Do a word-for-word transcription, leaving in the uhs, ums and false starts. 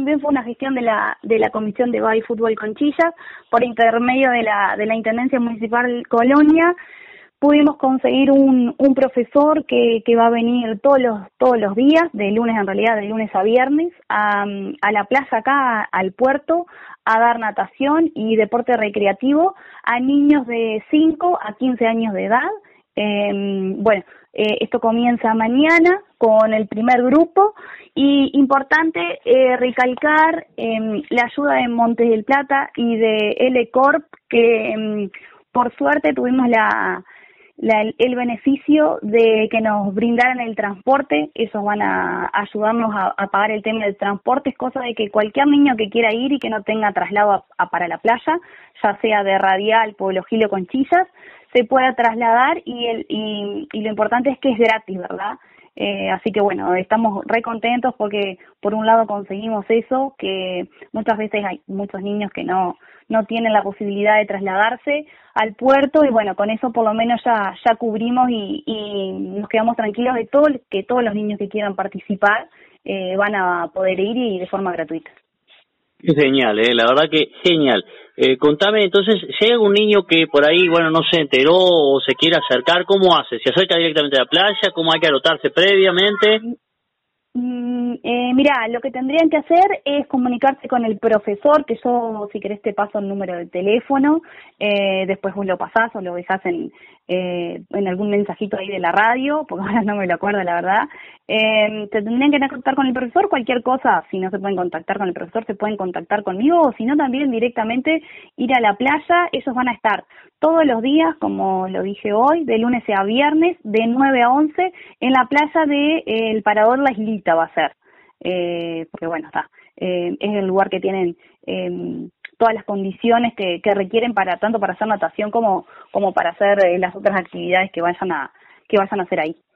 También fue una gestión de la de la Comisión de Básquet y Fútbol Conchillas, por intermedio de la de la Intendencia Municipal Colonia. Pudimos conseguir un, un profesor que, que va a venir todos los todos los días, de lunes en realidad, de lunes a viernes, a, a la plaza acá, al puerto, a dar natación y deporte recreativo a niños de cinco a quince años de edad. Eh, bueno, eh, esto comienza mañana con el primer grupo y importante eh, recalcar eh, la ayuda de Montes del Plata y de L Corp, que eh, por suerte tuvimos la La, el beneficio de que nos brindaran el transporte. Ellos van a ayudarnos a, a pagar el tema del transporte, es cosa de que cualquier niño que quiera ir y que no tenga traslado a, a para la playa, ya sea de Radial, Pueblo Gil o Conchillas, se pueda trasladar y, el, y, y lo importante es que es gratis, ¿verdad? Eh, así que bueno, estamos re contentos porque por un lado conseguimos eso, que muchas veces hay muchos niños que no no tienen la posibilidad de trasladarse al puerto y bueno, con eso por lo menos ya ya cubrimos y, y nos quedamos tranquilos de todo que todos los niños que quieran participar eh, van a poder ir y de forma gratuita. Es genial, eh, la verdad que genial. Eh, contame, entonces, si hay algún niño que por ahí, bueno, no se enteró o se quiere acercar, ¿cómo hace? ¿Se acerca directamente a la playa? ¿Cómo hay que anotarse previamente? Mm, eh, mira, lo que tendrían que hacer es comunicarse con el profesor, que yo, si querés, te paso el número de teléfono, eh, después vos lo pasás o lo dejás en, eh, en algún mensajito ahí de la radio, porque ahora no me lo acuerdo, la verdad. Eh, te tendrían que contactar con el profesor, cualquier cosa, si no se pueden contactar con el profesor, se pueden contactar conmigo, o si no, también directamente ir a la playa. Ellos van a estar todos los días, como lo dije hoy, de lunes a viernes, de nueve a once, en la playa de eh, el Parador La Islita va a ser, eh, porque bueno, está, eh, es el lugar que tienen eh, todas las condiciones que, que requieren para tanto para hacer natación como como para hacer eh, las otras actividades que vayan a que vayan a hacer ahí.